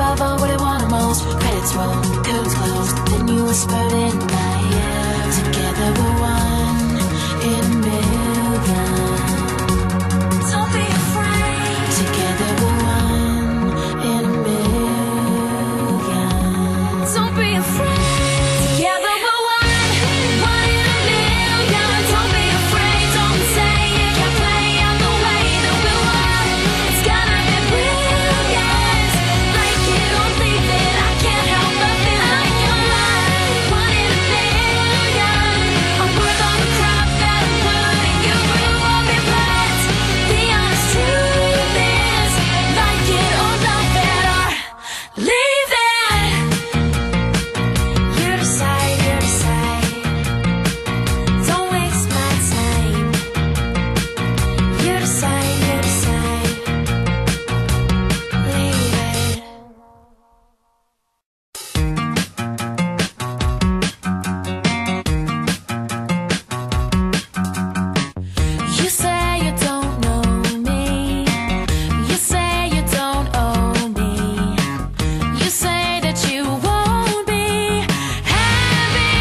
above all what I wanted most. Credits roll, codes closed, then you whispered in my ear. Together we're one in a million. Don't be afraid. Together we're one in a million. Don't be afraid. Together we're one in a million. Don't be afraid. Don't say you can't play out the way that we want. It's gonna be brilliant. Like it or leave it. I can't help but feel like you're mine. One in a million. I'm worth all the crap that I'm putting you through. I'll be blessed. The honest truth is, like it or love it or leave it. You decide, you decide. Don't waste my time. You decide, you decide. Leave it. You say you don't know me. You say you don't own me. You say that you won't be happy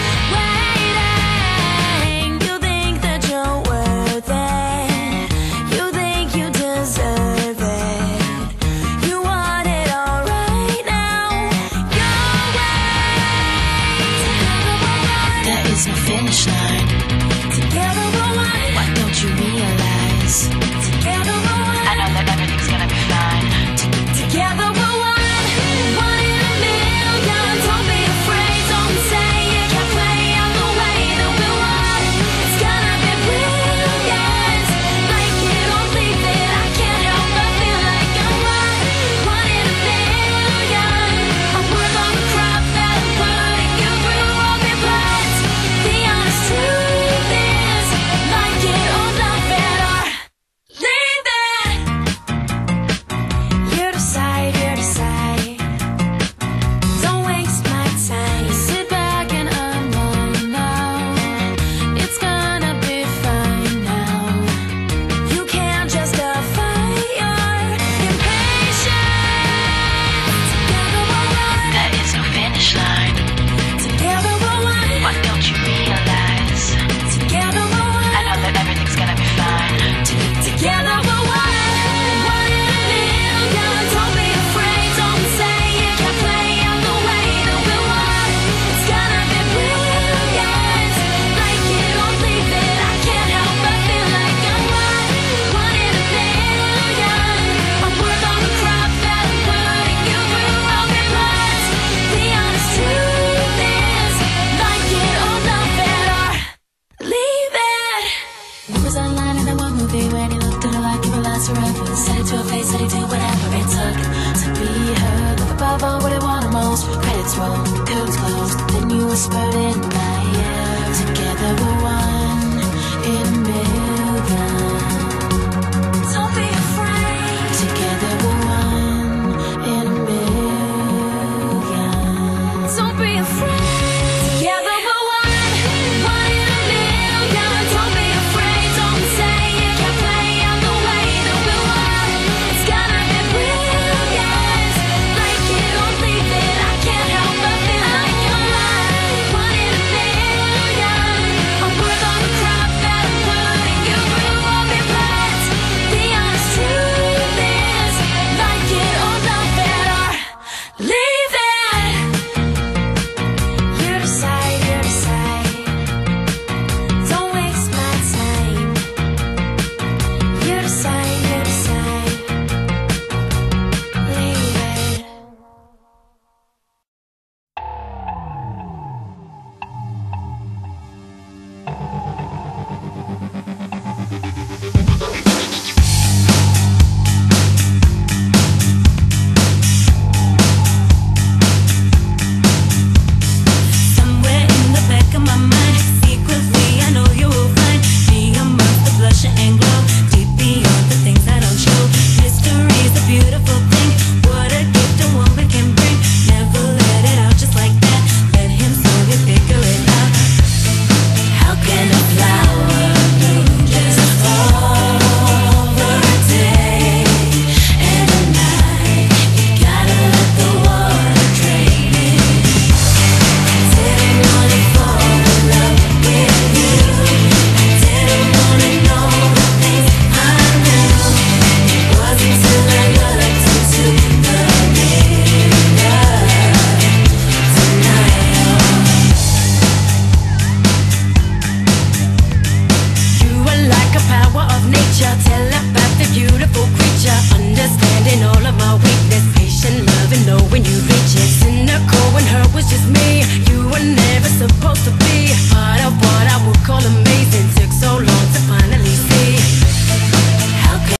waiting. You think that you're worth it. You think you deserve it. You want it all right now. Your way. There is no finish line. Together we're one. Why don't you realize? Together we're one. I know that everything's gonna be fine. Together we're one in a million. Don't be afraid. Don't say you can't play out the way that we want. It's gonna be brilliant. Like it or leave it. I can't help but feel like I'm right. One in a million. I'm worth all the crap that I'm putting you through. I'll be blessed. The honest truth is, like it or love it or leave it. You decide, you decide. Don't waste my time. Sit back and unwind now. It's gonna be fine now. You can't justify your impatience. Together we're one. There is no finish line. Together we're one. Why don't you realize? Together we're one. I know that everything's gonna be fine. Together we're one in a million. Don't be afraid. Don't say you can't play out the way that we want. It's gonna be brilliant. Like it or leave it. I can't help but feel like I'm right. One in a million. I'm worth all the crap that I'm putting you through. I'll be blessed. The honest truth is, like it or love it or leave it. There was a line in that one movie when he looked at her like he would last forever. Said it to her face that he'd do whatever it took to be heard. Love above all what I wanted most. Credits roll, codes closed, then you whispered in my ear. Together we're